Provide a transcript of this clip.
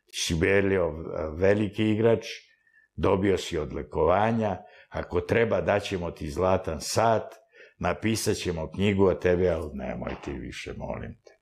Šibeljov veliki igrač, dobio si odlikovanja, ako treba daćemo ti zlatan sat, napisat ćemo knjigu o tebi, ali nemoj ti više, molim te.